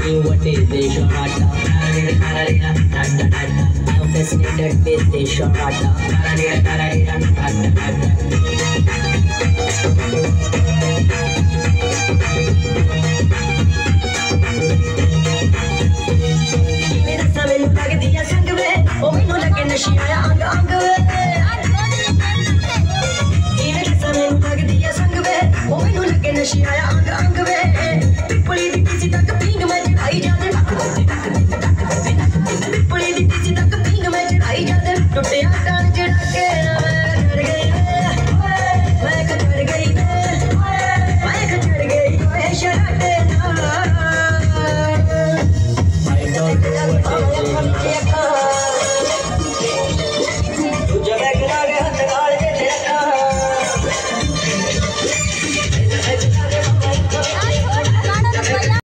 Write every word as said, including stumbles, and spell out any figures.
me what is the sharata. I'm fascinated with the sharata. मेरा समय लग दिया संग में, ओ मैनू लगे नशे आया अंग अंग में। मेरा समय लग दिया संग में, ओ मैनू लगे नशे आया अंग अंग में।